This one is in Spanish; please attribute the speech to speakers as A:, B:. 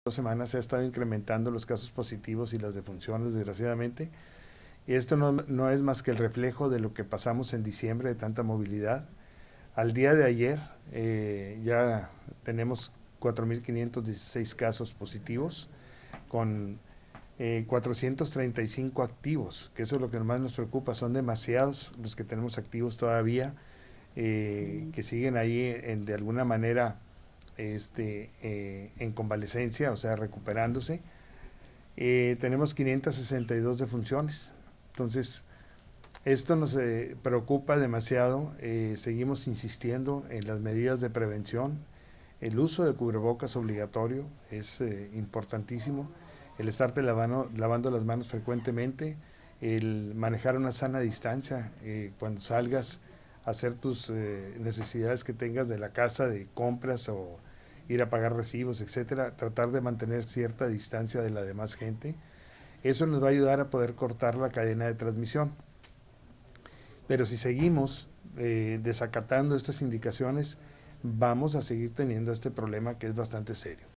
A: 2 semanas se ha estado incrementando los casos positivos y las defunciones, desgraciadamente. Y esto no es más que el reflejo de lo que pasamos en diciembre de tanta movilidad. Al día de ayer ya tenemos 4.516 casos positivos con 435 activos, que eso es lo que más nos preocupa. Son demasiados los que tenemos activos todavía, que siguen ahí de alguna manera en convalecencia, o sea, recuperándose. Tenemos 562 defunciones. Entonces, esto nos preocupa demasiado. Seguimos insistiendo en las medidas de prevención. El uso de cubrebocas obligatorio es importantísimo. El estarte lavando las manos frecuentemente. El manejar una sana distancia cuando salgas a hacer tus necesidades que tengas de la casa, de compras o ir a pagar recibos, etcétera. Tratar de mantener cierta distancia de la demás gente. Eso nos va a ayudar a poder cortar la cadena de transmisión. Pero si seguimos desacatando estas indicaciones, vamos a seguir teniendo este problema que es bastante serio.